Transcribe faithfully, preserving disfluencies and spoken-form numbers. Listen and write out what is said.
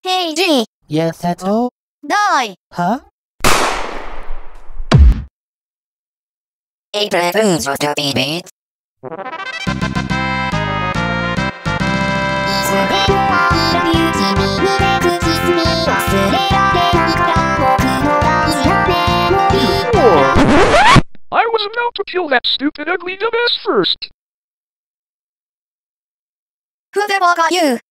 Hey G, Yes, that's all? die! Huh? April Fools was to be beat. いつでも I love you 君にでくキスに忘れられないから僕の大事なメモリー I was about to kill that stupid ugly dumbass first. Who the fuck are you?